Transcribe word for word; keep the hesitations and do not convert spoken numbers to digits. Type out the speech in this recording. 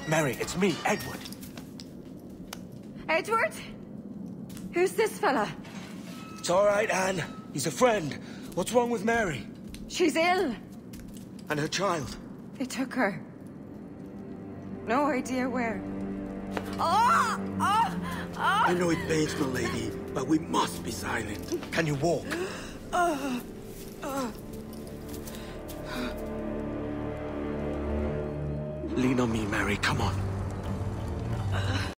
Mary, it's me, Edward. Edward? Who's this fella? It's all right, Anne. He's a friend. What's wrong with Mary? She's ill. And her child? They took her. No idea where. Oh! Oh! Oh! I know it pains, my lady, but we must be silent. Can you walk? Oh! Oh! Lean on me, Mary. Come on.